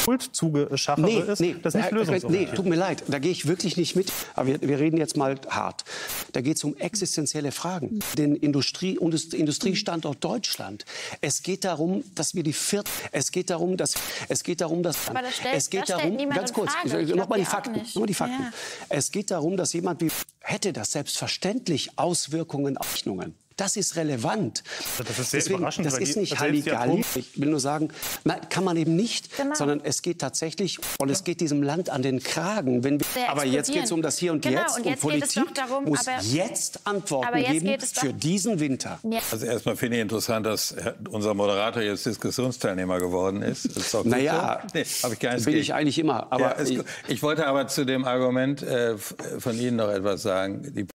Schuld zugeschafft ist, das ist nicht lösungsorientiert. Nee, tut mir leid, da gehe ich wirklich nicht mit. Aber wir reden jetzt mal hart. Da geht es um existenzielle Fragen. Den Industriestandort Deutschland. Es geht darum, dass wir es geht darum, dass Aber das stellt niemand ganz kurz, nochmal die Fakten. Ja. Es geht darum, dass jemand hätte das selbstverständlich Auswirkungen auf Rechnungen. Das ist relevant. Das ist sehr überraschend. Das ist nicht Halligalli. Ich will nur sagen, kann man eben nicht, sondern es geht tatsächlich, und es geht diesem Land an den Kragen. Aber jetzt geht es um das Hier und Jetzt. Und Politik muss jetzt Antworten geben für diesen Winter. Ja. Also erstmal finde ich interessant, dass unser Moderator jetzt Diskussionsteilnehmer geworden ist. Das ist auch gut so. Nee, habe ich gar nicht bin ich eigentlich immer. Aber ich wollte aber zu dem Argument von Ihnen noch etwas sagen. Die